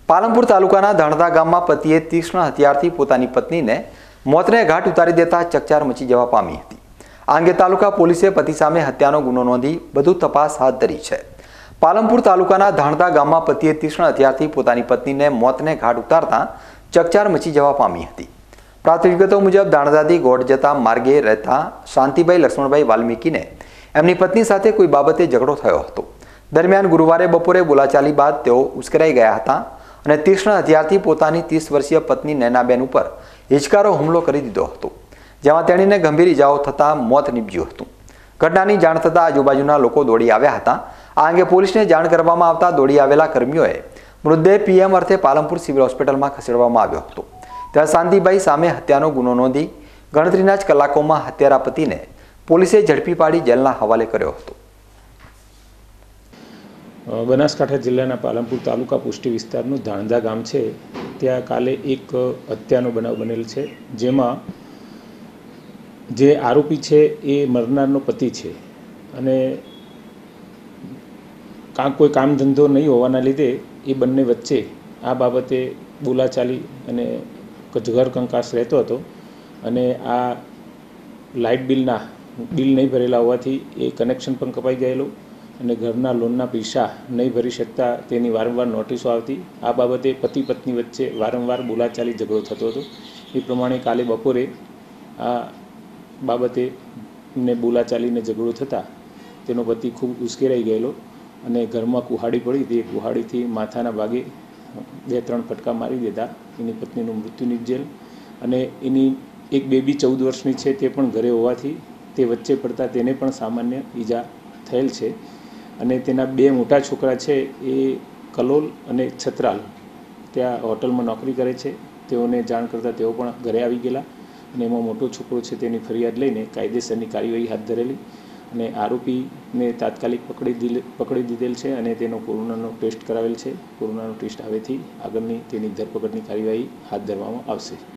પાલનપુર તાલુકાના ધાણધા ગામમાં પતિએ તીક્ષ્ણ હથિયારથી પોતાની પત્નીને મોતને ઘાટ ઉતારી દેતા ચકચાર મચી જવા પામી હતી। આ અંગે તાલુકા પોલીસે પતિ સામે હત્યાનો ગુનો નોંધી વધુ તપાસ હાથ ધરી છે। પાલનપુર તાલુકાના ધાણધા ગામમાં પતિએ તીક્ષ્ણ હથિયારથી પોતાની પત્નીને મોતને ઘાટ ઉતારતા ચકચાર મચી જવા પામી હતી। પ્રાથમિક વિગતો મુજબ ધાણધાથી ગોળ જતા માર્ગે રહેતા શાંતિભાઈ લક્ષ્મણભાઈ વાલ્મીકીને એમની પત્ની સાથે કોઈ બાબતે ઝઘડો થયો હતો। દરમિયાન ગુરુવારે બપોરે બોલાચાલી બાદ તેઓ ઉશ્કેરાઈ ગયા હતા અને તીક્ષ્ણ હથિયારથી પોતાની 30 વર્ષીય પત્ની નૈનાબેન ઉપર હિચકારો હુમલો કરી દીધો હતો, જેમાં તેણીને ગંભીર ઇજાઓ થતાં મોત નીપજ્યું હતું। ઘટનાની જાણ થતાં આજુબાજુના લોકો દોડી આવ્યા હતા। આ અંગે પોલીસને જાણ કરવામાં આવતા દોડી આવેલા કર્મીઓએ મૃતદેહ પીએમ અર્થે પાલનપુર સિવિલ હોસ્પિટલમાં ખસેડવામાં આવ્યો હતો। ત્યાં શાંતિભાઈ સામે હત્યાનો ગુનો નોંધી ગણતરીના જ કલાકોમાં હત્યારા પતિને પોલીસે ઝડપી પાડી જેલના હવાલે કર્યો હતો। બનાસકાંઠા जिल्लाના પાલનપુર તાલુકા પુષ્ટિ વિસ્તારનું ધાણધા ગામ છે। ત્યાં કાલે એક હત્યાનો બનાવ બનેલ છે, જેમાં જે આરોપી છે એ મરનારનો પતિ છે અને કોઈ કામ ધંધો નહીં હોવાના લીધે એ બંને વચ્ચે આ બાબતે બોલાચાલી અને ઘર કંકાસ રહેતો હતો અને આ લાઇટ બિલ નહીં ભરેલા હોવાથી એ કનેક્શન પણ કપાઈ ગયેલું અને ઘરના લોનના પૈસા નહીં ભરી શકતા તેની વારંવાર નોટિસો આવતી। આ બાબતે પતિ પત્ની વચ્ચે વારંવાર બોલાચાલી ઝઘડો થતો હતો। એ પ્રમાણે કાલે બપોરે આ બાબતે ને બોલાચાલીને ઝઘડો થતાં તેનો પતિ ખૂબ ઉશ્કેરાઈ ગયેલો અને ઘરમાં કુહાડી પડી હતી। એ કુહાડીથી માથાના ભાગે 2-3 ફટકા મારી દેતા એની પત્નીનું મૃત્યુ નિપજેલ અને એની એક બેબી 14 વર્ષની છે, તે પણ ઘરે હોવાથી તે વચ્ચે પડતા તેને પણ સામાન્ય ઈજા થયેલ છે અને તેના 2 મોટા છોકરા છે એ કલોલ અને છત્રાલ ત્યાં હોટલમાં નોકરી કરે છે। તેઓને જાણ કરતાં તેઓ પણ ઘરે આવી ગયેલા અને એમાં મોટો છોકરો છે તેની ફરિયાદ લઈને કાયદેસરની કાર્યવાહી હાથ ધરેલી અને આરોપીને તાત્કાલિક પકડી દીધેલ છે અને તેનો કોરોનાનો ટેસ્ટ કરાવેલ છે। કોરોનાનો ટેસ્ટ આવેથી આગળની તેની ધરપકડની કાર્યવાહી હાથ ધરવામાં આવશે।